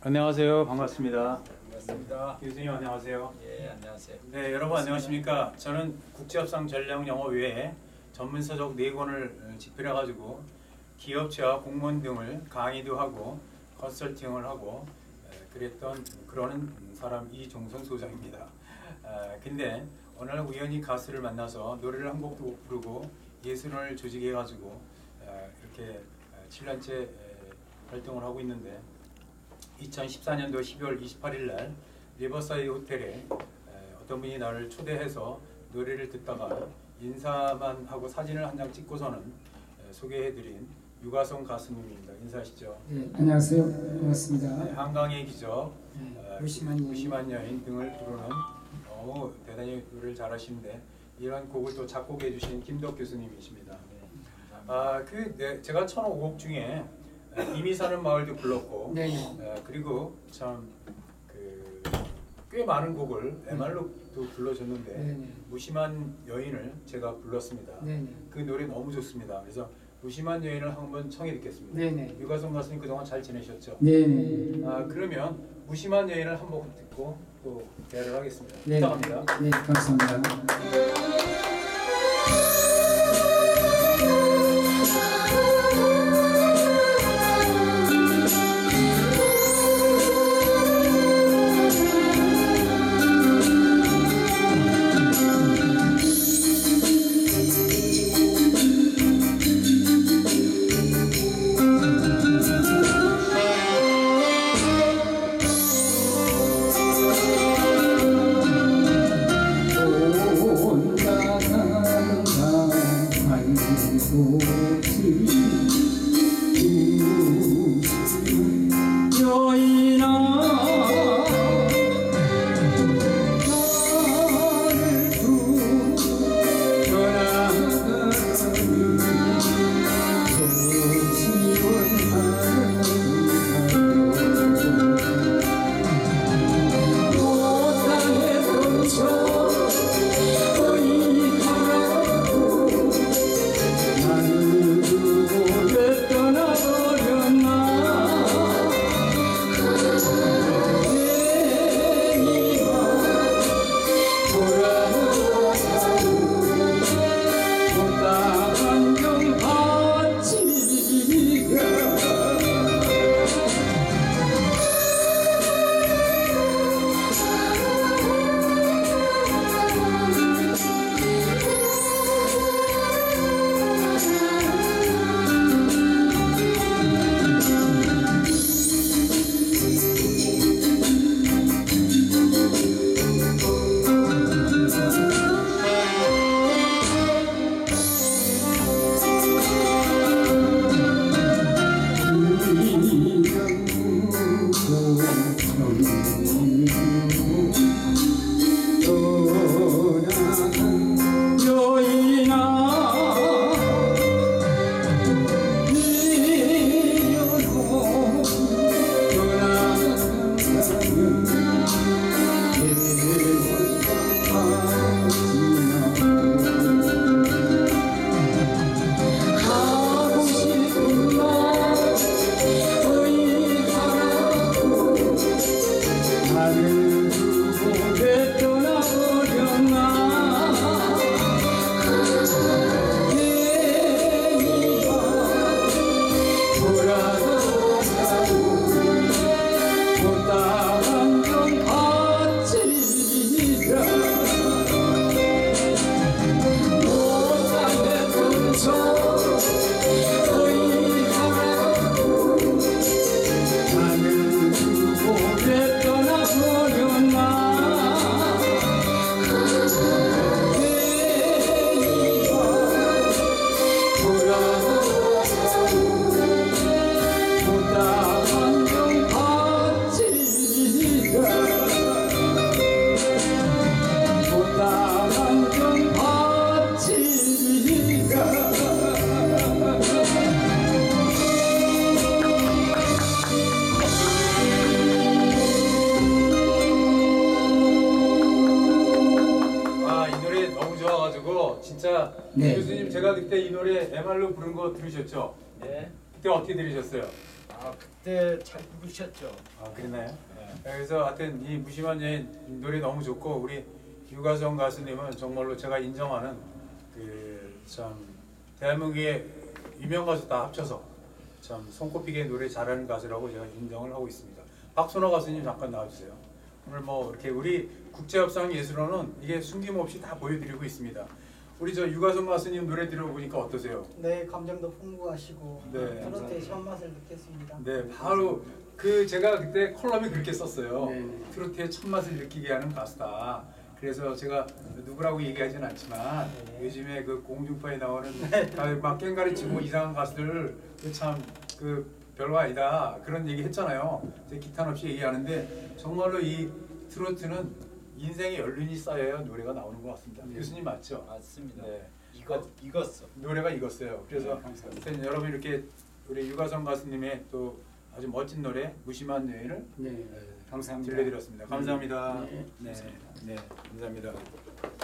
안녕하세요. 반갑습니다. 반갑습니다. 교수님 안녕하세요. 예, 안녕하세요. 네, 여러분 안녕하십니까? 저는 국제협상 전략 영어 외에 전문서적 4권을 집필해가지고 기업체와 공무원 등을 강의도 하고 컨설팅을 하고 그러는 사람 이종선 소장입니다. 근데 오늘 우연히 가수를 만나서 노래를 한 곡도 부르고 예술원을 조직해가지고 이렇게 7년째 활동을 하고 있는데 2014년도 12월 28일 날 리버사이드 호텔에 어떤 분이 나를 초대해서 노래를 듣다가 인사만 하고 사진을 한 장 찍고서는 소개해드린 유가성 가수님입니다. 인사하시죠. 네, 안녕하세요. 반갑습니다. 네, 한강의 기적, 무심한 여인 등을 부르는 대단히 노래를 잘하시는데 이런 곡을 또 작곡해 주신 김덕 교수님이십니다. 제가 1005곡 중에 이미 사는 마을도 불렀고 그리고 참 꽤 많은 곡을 MR로도 불러줬는데 무심한 여인을 제가 불렀습니다. 그 노래 너무 좋습니다. 그래서 무심한 여인을 한번 청해 듣겠습니다. 유가성 가수님 그동안 잘 지내셨죠? 그러면 무심한 여인을 한 번 듣고 또 대화를 하겠습니다. 부탁합니다. 네, 감사합니다. 진짜 교수님 제가 그때 이 노래 MR로 부른 거 들으셨죠? 네. 그때 어떻게 들으셨어요? 아 그때 잘 부르셨죠. 아 그랬나요? 네. 그래서 하여튼 이 무심한 여인 노래 너무 좋고 우리 유가성 가수님은 정말로 제가 인정하는 그 참 대한민국의 유명 가수 다 합쳐서 참 손꼽히게 노래 잘하는 가수라고 제가 인정을 하고 있습니다. 박순호 가수님 잠깐 나와주세요. 오늘 뭐 이렇게 우리 국제협상예술원은 이게 숨김없이 다 보여드리고 있습니다. 우리 저 유가성 가수님 노래 들어보니까 어떠세요? 네, 감정도 풍부하시고 네. 트로트의 첫맛을 느꼈습니다. 네, 바로 그 제가 그때 컬럼에 그렇게 썼어요. 네. 트로트의 첫 맛을 느끼게 하는 가수다. 그래서 제가 누구라고 얘기하진 않지만 요즘에 그 공중파에 나오는 막 깽가리 치고 이상한 가수들 참 그 별거 아니다 그런 얘기 했잖아요. 제가 기탄 없이 얘기하는데 정말로 이 트로트는 인생의 연륜이 쌓여야 노래가 나오는 것 같습니다. 교수님 맞죠? 맞습니다. 네. 익었어. 노래가 익었어요. 그래서 네, 감사합니다. 하여튼 여러분 이렇게 우리 유가성 가수님의 또 아주 멋진 노래 무심한 여인을 네, 감사합니다. 들려드렸습니다. 감사합니다. 네, 네, 감사합니다. 네, 감사합니다.